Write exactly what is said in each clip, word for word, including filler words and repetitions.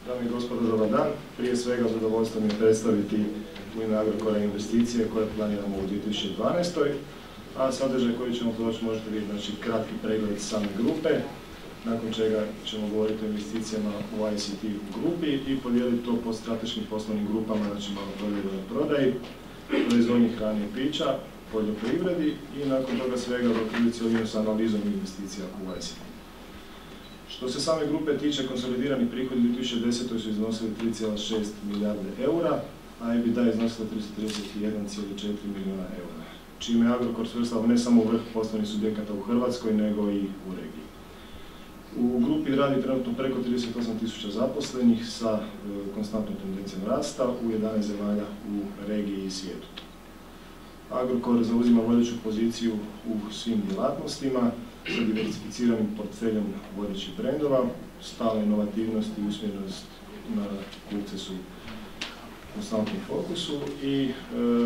Dame i gospodo, dobar dan. Prije svega zadovoljstvo mi je predstaviti u ime Agrokora investicije koje planiramo u dvije tisuće dvanaestoj. A sadržaj koji ćemo proći možete vidjeti, znači kratki pregled same grupe, nakon čega ćemo govoriti o investicijama u I C T grupi i podijeliti to po strateškim poslovnim grupama, znači maloprodaji i prodaji, proizvodnji hrane i pića, poljoprivredi i nakon toga svega doključiti cjelinu sa analizom investicija u I C T. Što se same grupe tiče, konsolidirani prihodi u dvije tisuće desetoj su iznosili tri zarez šest milijarde eura, a EBITDA je iznosila tristo trideset jedan zarez četiri milijuna eura, čime je Agrokor svrstao ne samo u vrh poslovnih subjekata u Hrvatskoj, nego i u regiji. U grupi radi trenutno preko trideset osam tisuća zaposlenih sa e, konstantnom tendencijom rasta u jedanaest zemalja u regiji i svijetu. Agrokor zauzima vodeću poziciju u svim djelatnostima sa diversificiranim portfeljom vodećih brendova, stalna inovativnost i usmjerenost na kupce su u konstantnom fokusu i e,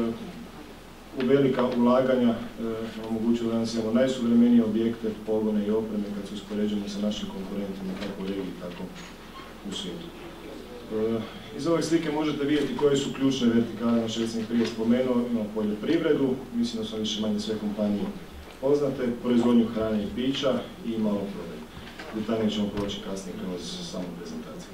u velika ulaganja e, omogućuju da danas imamo najsuvremenije objekte, pogone i opreme kad se uspoređujemo sa našim konkurentima kako u regiji, tako u svijetu. E, iz ove slike možete vidjeti koje su ključne vertikale, na što sam ih prije spomenuo, imamo poljoprivredu, mislim da su više manje sve kompanije poznate, proizvodnju hrane i pića i malo prodaju. Detaljnije ćemo proći kasnije kroz samu prezentaciju.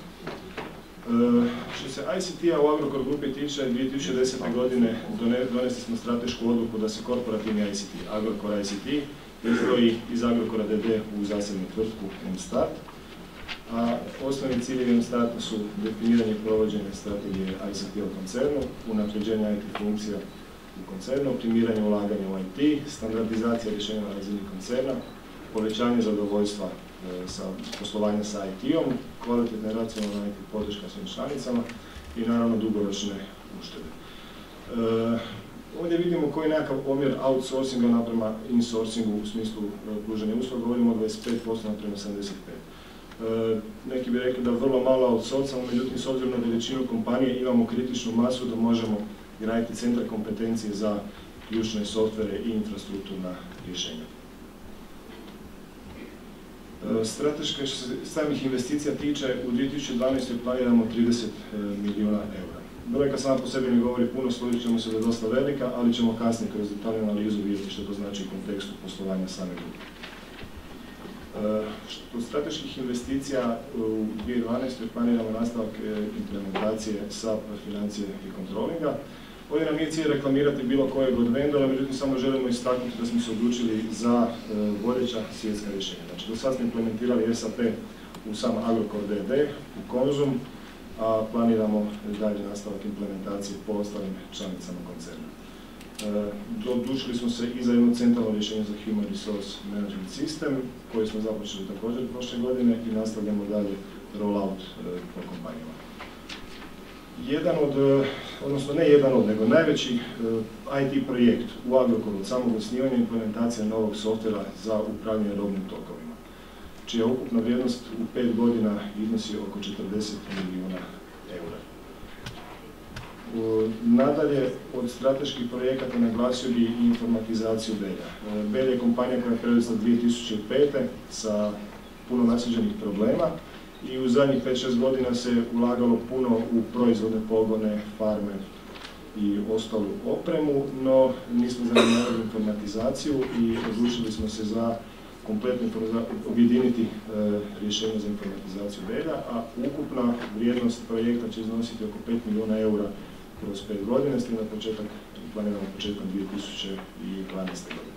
E, što se I C T-a u Agrokor grupi tiče, dvije tisuće desete godine donesli smo stratešku odluku da se korporativni I C T, Agrokor I C T, izdvoji iz Agrokora D D u zasebnu tvrtku M-Start. A osnovni ciljevi M-Starta su definiranje i provođenje strategije I C T u koncernu, unapređenje I T funkcija u koncernu, optimiranje ulaganja u I T, standardizacija rješenja na razini koncerna, povećanje zadovoljstva e, sa poslovanja sa I T-om, kvalitetna i racionalna I T podrška svim članicama i naravno dugoročne uštede. E, ovdje vidimo koji je nekakav omjer outsourcinga naprema insourcingu u smislu e, pružanja usluga, govorimo o dvadeset pet posto naprema sedamdeset pet posto. E, neki bi rekli da vrlo malo outsourcamo, međutim s obzirom na veličinu kompanije imamo kritičnu masu da možemo graditi centar kompetencije za ključne softvere i infrastrukturna rješenja. Strateške što se samih investicija tiče, u dvije tisuće dvanaestoj planiramo trideset milijuna eura. Brojka sama po sebi ne govori puno, složit ćemo se da je dosta velika, ali ćemo kasnije kroz detaljnu analizu vidjeti što to znači u kontekstu poslovanja same grupe. Što strateških investicija u dvije tisuće dvanaestoj planiramo nastavak implementacije S A P, financije i kontrolinga. Ovdje nam nije cilj reklamirati bilo kojeg od vendora, međutim samo želimo istaknuti da smo se odlučili za e, vodeća svjetska rješenja. Znači, do sad smo implementirali S A P u sam Agrokor D D, u Konzum, a planiramo dalje nastavak implementacije po ostalim članicama koncerna. E, odlučili smo se i za jedno centralno rješenje za Human Resource Management System, koje smo započeli također prošle godine i nastavljamo dalje rollout e, po kompanijama. Jedan od, odnosno ne jedan od, nego najveći I T projekt u Agrokoru od samog osnivanja i implementacija novog softvera za upravljanje robnim tokovima, čija ukupna vrijednost u pet godina iznosi oko četrdeset milijuna eura. Nadalje, od strateških projekata naglasio bi i informatizaciju Belja. Belje je kompanija koja je preuzela dvije tisuće pete sa puno naslijeđenih problema, i u zadnjih pet šest godina se ulagalo puno u proizvodne pogone, farme i ostalu opremu, no nismo zanemarili informatizaciju i odlučili smo se za kompletno objediniti e, rješenje za informatizaciju Belja, a ukupna vrijednost projekta će iznositi oko pet milijuna eura kroz pet godina, s tim na početak planiramo početkom dvije tisuće dvanaeste godine.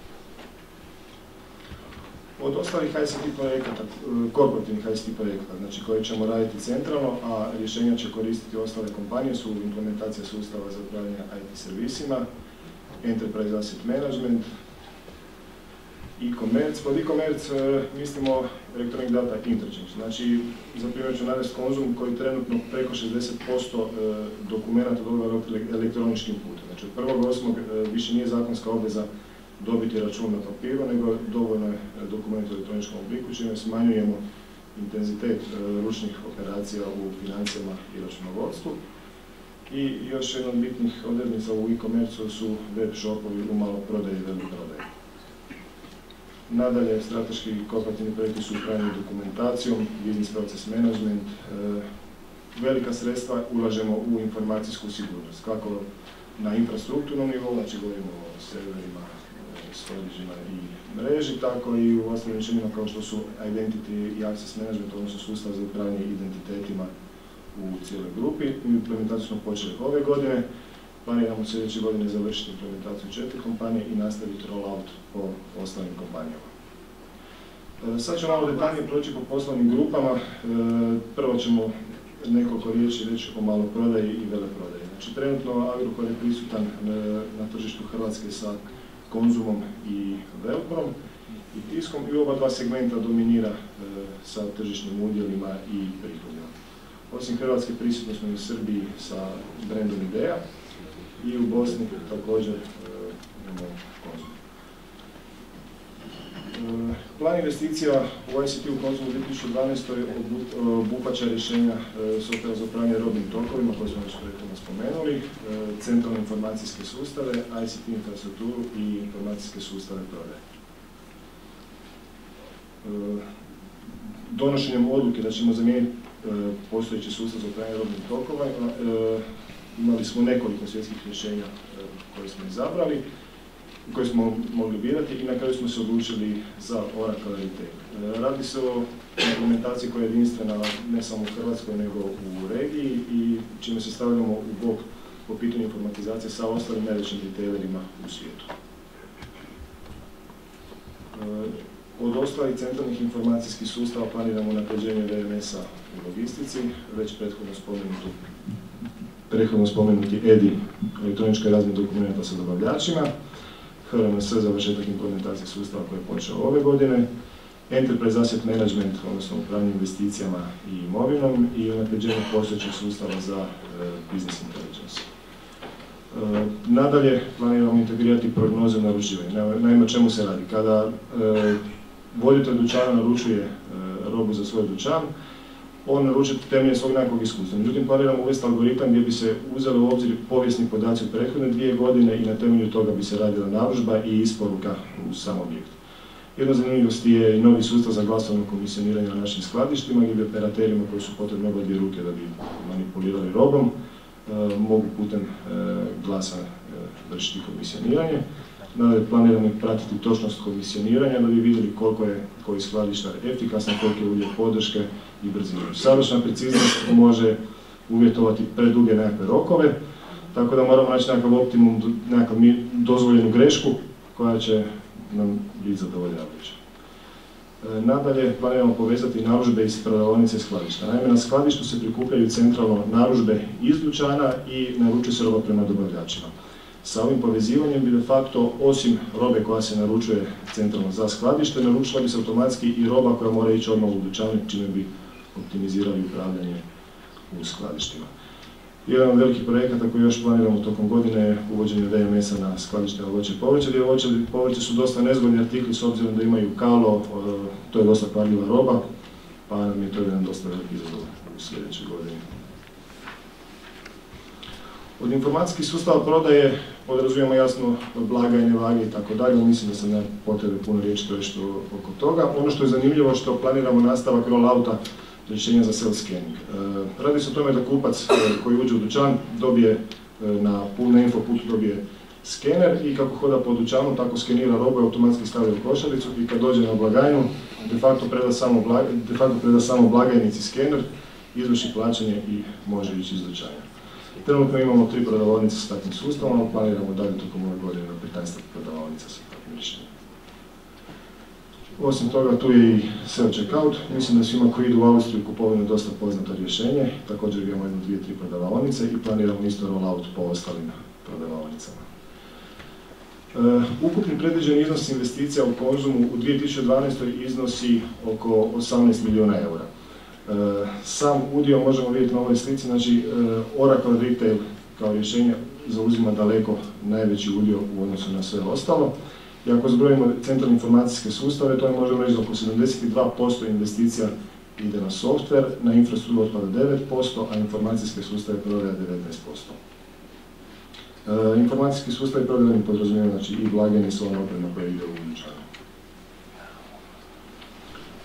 Od ostalih I C T projekata, korporativnih I C T projekata, znači koje ćemo raditi centralno, a rješenja će koristiti ostale kompanije, su implementacija sustava za upravljanje I T servisima, Enterprise Asset Management, e-commerce. Pod e-commerce mislimo Electronic Data Interchange. Znači, za primjer ću navesti Konzum koji trenutno preko šezdeset posto dokumenta dobiva elektroničkim putem. Znači, od prvog osmog više nije zakonska obveza dobiti račun na papiru, nego dovoljno je dokument u elektroničkom obliku, čime smanjujemo intenzitet ručnih operacija u financijama i računovodstvu. I još jedna od bitnih odrednica u e-commerce su web shopovi u maloprodaji i veleprodaji. Nadalje, strateški i korporativni projekti su upravljeni dokumentacijom, business process management. Velika sredstva ulažemo u informacijsku sigurnost, kako na infrastrukturnom nivou, znači govorimo o serverima, storageima i mreži, tako i u ostalim rješenjima kao što su identity i access management, odnosno sustav za upravljanje identitetima u cijeloj grupi. Implementaciju smo počeli ove godine, planiramo sljedeće godine završiti implementaciju četiri kompanije i nastaviti rollout po ostalim kompanijama. Sad ću malo detaljnije proći po poslovnim grupama. Prvo ćemo nekoliko riječi reći o maloprodaji i veleprodaji. Znači, trenutno Agrokor je prisutan na tržištu Hrvatske sa Konzumom i Velprom i Tiskom i oba dva segmenta dominira sa tržišnim udjelima i prihodima. Osim Hrvatske prisutno smo i u Srbiji sa brandom Ideja i u Bosni također imamo Konzum. Plan investicija u I C T u Konzumu u dvije tisuće dvanaestoj obuhvaća rješenja softvera za upravljanje robnim tokovima koje smo već prethodno spomenuli, centralne informacijske sustave, I C T infrastrukturu i informacijske sustave prodaje. Donošenjem odluke da ćemo zamijeniti postojeći sustav za upravljanje robnim tokovima, imali smo nekoliko svjetskih rješenja koje smo izabrali, koje smo mogli birati i na kraju smo se odlučili za Oracle Retail. Radi se o implementaciji koja je jedinstvena ne samo u Hrvatskoj nego u regiji i čime se stavljamo u bok po pitanju informatizacije sa ostalim najvećim retailerima u svijetu. Od ostalih centralnih informacijskih sustava planiramo unapređenje V M S-a u logistici, već prethodno spomenuti, prethodno spomenuti E D I, elektronička razmjena dokumenta sa dobavljačima, H R M S završetak implementacije sustava koji je počeo ove godine, Enterprise Asset Management, odnosno upravljanje investicijama i imovinom i unapređenje postojećeg sustava za e, Business Intelligence. E, nadalje, planiramo integrirati prognoze naručivanja. Naime, čemu se radi? Kada e, voditelj dućana naručuje e, robu za svoj dućan, on naručuje temeljem svog nekakvog iskustva. Međutim, planiramo uvesti algoritam gdje bi se uzeli u obzir povijesni podaci u prethodne dvije godine i na temelju toga bi se radila narudžba i isporuka u sam objekt. Jedna zanimljivost je i novi sustav za glasovno komisioniranje na našim skladištima gdje bi operaterima koji su potrebne oba dvije ruke da bi manipulirali robom e, mogu putem e, glasa e, vršiti komisioniranje. Nadalje, planiramo pratiti točnost komisioniranja da bi vidjeli koliko je koji skladištar efikasan, koliko je udjel podrške i brzinu. Savršena preciznost može uvjetovati preduge nekakve rokove, tako da moramo naći nekakav optimum, nekakav dozvoljenu grešku koja će nam biti zadovoljavajuća. Nadalje, planiramo povezati narudžbe iz prodavaonice i skladišta. Naime, na skladištu se prikupljaju centralno narudžbe iz dućana i naručuje se roba prema dobavljačima. Sa ovim povezivanjem bi de facto, osim robe koja se naručuje centralno za skladište, naručila bi se automatski i roba koja mora ići odmah u dućan, čime bi optimizirali upravljanje u skladištima. Jedan od velikih projekata koji još planiramo tokom godine je uvođenje V M S-a na skladište voća i povrća, gdje voće i povrće su dosta nezgodni artikli s obzirom da imaju kalo, to je dosta kvarljiva roba, pa nam je to jedan dosta veliki izazov u sljedećoj godini. Od informacijskih sustava prodaje podrazumijemo jasno blagajne, vage i tako dalje, mislim da sam na potrebe puno riječi reći oko toga. Ono što je zanimljivo što planiramo nastavak rollouta rješenja za self-scanning. E, radi se o tome da kupac e, koji uđe u dućan dobije e, na, na info putu dobije skener i kako hoda po dućanu tako skenira robu i automatski stavlja u košaricu i kad dođe na blagajnu de facto preda samo, blag, de facto preda samo blagajnici skener, izvrši plaćanje i može ići iz dućana. Trenutno imamo tri prodavaonice s takvim sustavom, ali planiramo dalje tokom ove godine na petnaest prodavaonica sa takvim rješenjem. Osim toga, tu je i self-checkout. Mislim da svima koji idu u Austriju kupovinu je dosta poznato rješenje. Također imamo jednu, dvije, tri prodavaonice i planiramo isto rollout po ostalim prodavaonicama. Uh, ukupni predviđeni iznos investicija u Konzumu u dvije tisuće dvanaestoj iznosi oko osamnaest milijuna eura. Uh, sam udio možemo vidjeti na ovoj slici, znači uh, Oracle Retail kao rješenje zauzima daleko najveći udio u odnosu na sve ostalo. I ako zbrojimo centralne informacijske sustave, to je možemo reći da oko sedamdeset dva posto investicija ide na softver, na infrastrukturu otpada devet posto, a informacijske sustave prodaja devetnaest posto. E, informacijski sustav i prodajani podrazumijevaju znači i blagajne i sva ona oprema koja ide u dućanu.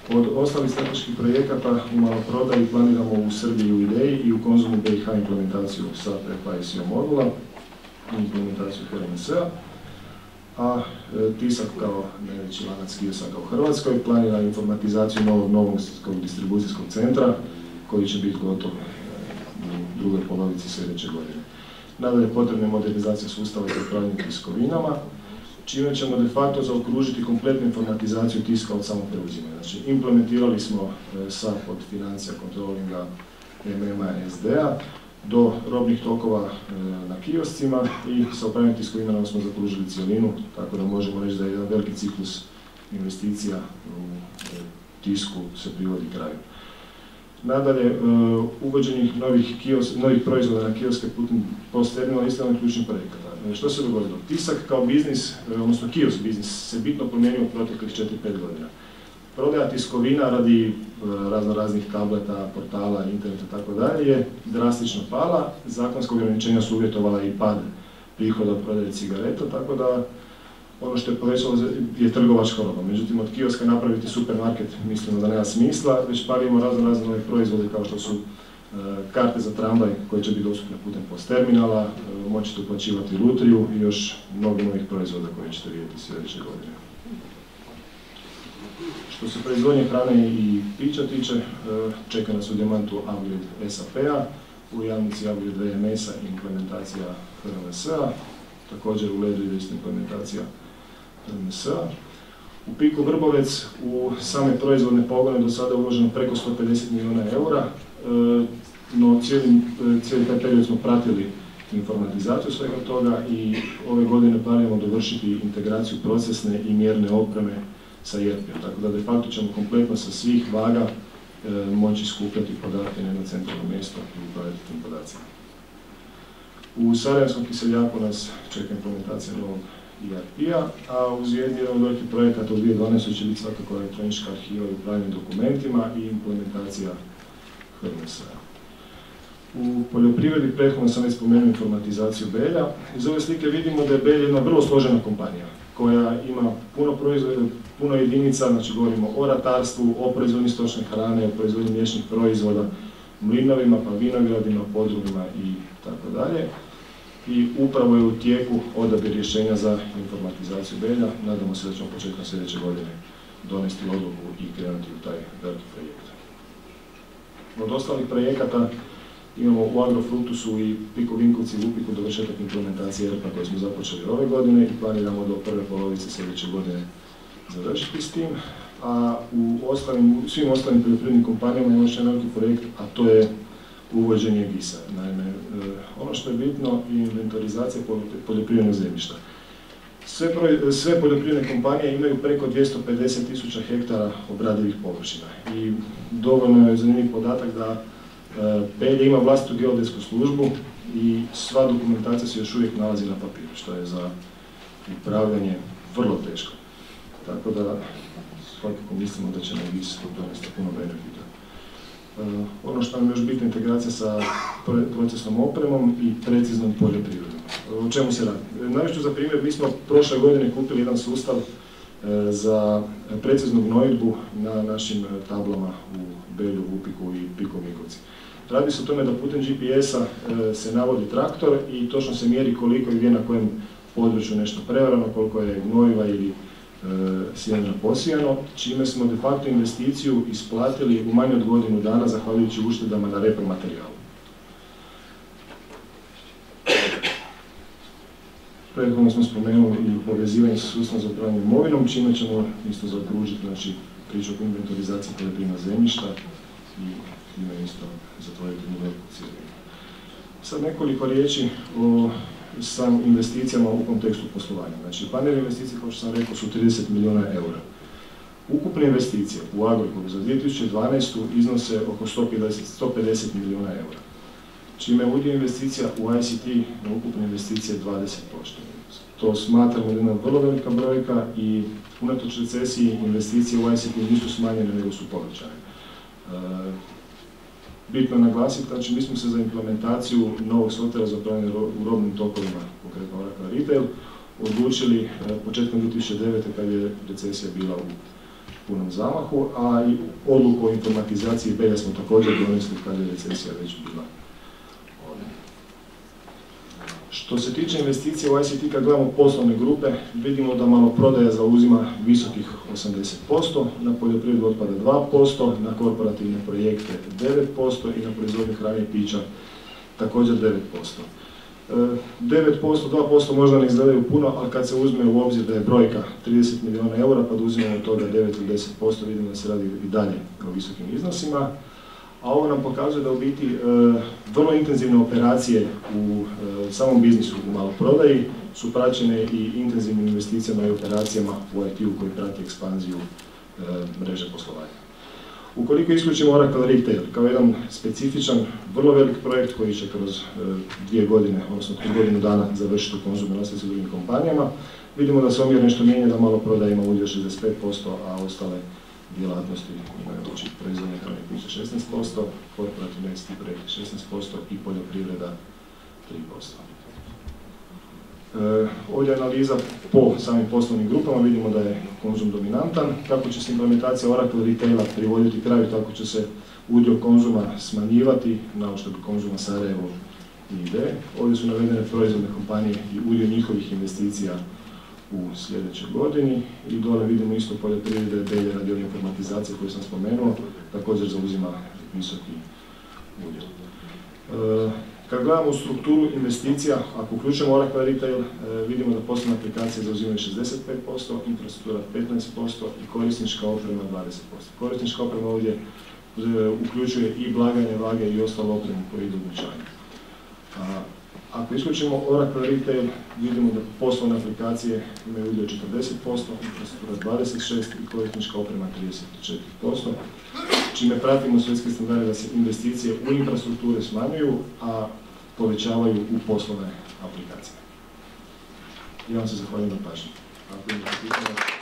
Od ostalih strateških projekata u maloprodaji planiramo u Srbiji u ideji i u Konzumu B i H implementaciju S A P F I S I O modula i implementaciju H R M S-a, a e, Tisak kao najveći lanac kiosaka u Hrvatskoj planira informatizaciju novog novosadskog distribucijskog centra koji će biti gotov u drugoj polovici sljedeće godine. Nadalje, potrebna je modernizacija sustava za upravljanje tiskovinama, čime ćemo de facto zaokružiti kompletnu informatizaciju tiska od samog preuzimanja. Znači, implementirali smo S A P od financija, kontrolinga, M M-a, S D-a do robnih tokova na kioscima i sa upravljanjem tiskovinama smo zaokružili cijelinu, tako da možemo reći da je jedan veliki ciklus investicija u tisku se privodi kraju. Nadalje, uvođenje novih, kios, novih proizvoda na kioske putem post-terminala isto je ključnih projekata. Što se dogodilo? Tisak kao biznis, odnosno kiosk biznis, se bitno promijenio u proteklih četiri pet godina. Prodaja tiskovina radi razno raznih tableta, portala, interneta i tako dalje je drastično pala. Zakonska ograničenja su uvjetovala i pad prihoda od prodaje cigareta, tako da ono što je povećalo je trgovačka roba. Međutim, od kioska napraviti supermarket mislimo da nema smisla, već palimo razno razne nove proizvode kao što su e, karte za tramvaj koje će biti dostupne putem post-terminala, e, moćete uplaćivati lutriju i još mnogo novih proizvoda koje ćete vidjeti sljedeće godine. Što se proizvodnje hrane i pića tiče, e, čeka nas u Dijamantu upgrade S A P-a, u Jamnici upgrade V M S-a i implementacija H R M S-a, također u Ledu ide isto implementacija H R M S-a. U Piku Vrbovec u same proizvodne pogone do sada uloženo preko sto pedeset milijuna eura, no cijeli, cijeli taj period smo pratili informatizaciju svega toga i ove godine planiramo dovršiti integraciju procesne i mjerne opreme sa E R P-om, tako da de facto ćemo kompletno sa svih vaga moći skupljati podatke na jedno centralno mjesto i upravljati tim podacima. U Sarajevskom kiseljaku nas čeka implementacija novog E R P-a, a uz jedan od velikih projekata u dvije tisuće dvanaestoj će biti svakako elektronička arhiva i upravljanje dokumentima i implementacija H R M S-a. U poljoprivredi prethodno sam već spomenuo informatizaciju Belja. Iz ove slike vidimo da je Belje jedna vrlo složena kompanija koja ima puno proizvoda, puno jedinica, znači govorimo o ratarstvu, o proizvodnji stočne hrane, o proizvodnji mliječnih proizvoda, mlinovima, pa vinogradima, podrumima i tako dalje. I upravo je u tijeku odabir rješenja za informatizaciju Belja. Nadamo se da ćemo početkom sljedeće godine donesti odluku i krenuti u taj veliki projekt. Od ostalih projekata imamo u Agrofructusu i Piku Vinkovci i Vupiku dovršetak implementacije E R P-a koje smo započeli ove godine i planiramo do prve polovice sljedeće godine završiti s tim. A u ostalim, svim ostalim poljoprivrednim kompanijama imamo još jedan veliki projekt, a to je uvođenje G I S-a. Naime, ono što je bitno je inventorizacija poljoprivrednog zemljišta. Sve, sve poljoprivredne kompanije imaju preko dvjesto pedeset tisuća hektara obradivih površina i dovoljno je zanimljiv podatak da Belje ima vlastitu geodetsku službu i sva dokumentacija se još uvijek nalazi na papiru, što je za upravljanje vrlo teško. Tako da, svakako mislimo da će nam G I S donesti puno benefita. Uh, ono što nam je još bitna integracija sa procesnom opremom i preciznom poljoprivredom. Uh, o čemu se radi? Navešću za primjer, mi smo prošle godine kupili jedan sustav uh, za preciznu gnojidbu na našim tablama u Belju, Vupiku i Piku Vinkovci. Radi se o tome da putem G P S-a uh, se navodi traktor i točno se mjeri koliko i gdje na kojem području nešto prevarano, koliko je gnojiva ili sjemena posijano, čime smo de facto investiciju isplatili u manje od godinu dana zahvaljujući uštedama na repromaterijalu. Prethodno smo spomenuli i povezivanje sa sustavom za upravljanje imovinom, čime ćemo isto zaokružiti znači, priču o inventorizaciji poljoprivrednog zemljišta i time isto zatvoriti nove cijeline. Sad nekoliko riječi o sam investicijama u kontekstu poslovanja. Znači, planirane investicije, kao što sam rekao, su trideset milijuna eura. Ukupne investicije u Agrokoru za dvije tisuće dvanaestu iznose oko sto pedeset milijuna eura. Čime je udio investicija u I C T na ukupne investicije dvadeset posto. To smatramo da je jedna vrlo velika brojka i unatoč recesiji investicije u I C T nisu smanjene, nego su povećane. Bitno je naglasiti, znači mi smo se za implementaciju novog softvera za upravljanje u robnim tokovima, konkretno Oracle Retail, odlučili početkom dvije tisuće devete kad je recesija bila u punom zamahu, a i odluku o informatizaciji Belja smo također donesli kad je recesija već bila ovdje. Što se tiče investicija u I C T, kad gledamo poslovne grupe, vidimo da maloprodaja zauzima visokih osamdeset posto, na poljoprivredu otpada dva posto, na korporativne projekte devet posto i na proizvodnju hrane i pića također devet posto. devet posto, dva posto možda ne izgledaju puno, ali kad se uzme u obzir da je brojka trideset milijuna eura, pa da uzmemo od toga devet ili deset posto, vidimo da se radi i dalje o visokim iznosima. A ovo nam pokazuje da u biti e, vrlo intenzivne operacije u e, samom biznisu u maloprodaji su praćene i intenzivnim investicijama i operacijama u I T-u koji prati ekspanziju e, mreže poslovanja. Ukoliko isključimo Oracle Retail kao jedan specifičan, vrlo velik projekt koji će kroz e, dvije godine, odnosno kroz godinu dana završiti u konzumu nasljedstvu drugim kompanijama, vidimo da se omjer nešto mijenja, da maloprodaja ima udio šezdeset pet posto, a ostale djelatnosti imaju znači proizvodnje hrane i pića šesnaest posto, korporativni I C T projekti šesnaest posto i poljoprivreda tri posto. E, ovdje je analiza po samim poslovnim grupama, vidimo da je Konzum dominantan. Kako će se implementacija Oracle Retaila privoditi kraju, tako će se udio Konzuma smanjivati, na uštrb Konzuma Sarajevo i I D E. Ovdje su navedene proizvodne kompanije i udio njihovih investicija u sljedećoj godini i dole vidimo isto poljoprivrede, Belje radi ove informatizacije koju sam spomenuo, također zauzima visoki udio. E, kad gledamo strukturu investicija, ako uključujemo Oracle Retail, e, vidimo da poslovne aplikacije zauzimaju šezdeset pet posto, infrastruktura petnaest posto i korisnička oprema dvadeset posto. Korisnička oprema ovdje e, uključuje i blagajne, vage i ostalo opremu koje idu u dućanu. Ako isključimo Oracle Retail, vidimo da poslovne aplikacije imaju udio četrdeset posto, infrastruktura dvadeset šest posto i korisnička oprema trideset četiri posto, čime pratimo svjetske standarde da se investicije u infrastrukture smanjuju, a povećavaju u poslovne aplikacije. Ja vam se zahvaljujem na pažnji.